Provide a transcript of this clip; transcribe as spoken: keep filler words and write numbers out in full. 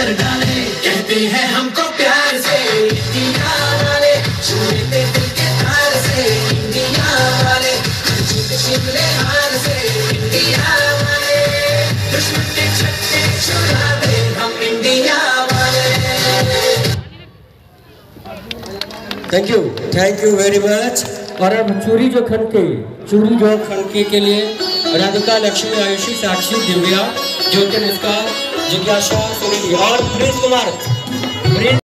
कर डाले, कहते हैं हमको प्यार से इंडिया वाले, छूते दिल के तार से इंडिया वाले, जीत शिमले हार से इंडिया वाले, दुश्मन के छक्के छुड़ा दे हम इंडिया वाले। Thank you, thank you very much. और अब चूड़ी जो खनके, चूड़ी जो खनके के लिए राधिका, लक्ष्मी, आयुषी, साक्षी, दिव्या, ज्योतिनिष्का, जिज्ञासा, सुनीति और प्रिंस कुमार।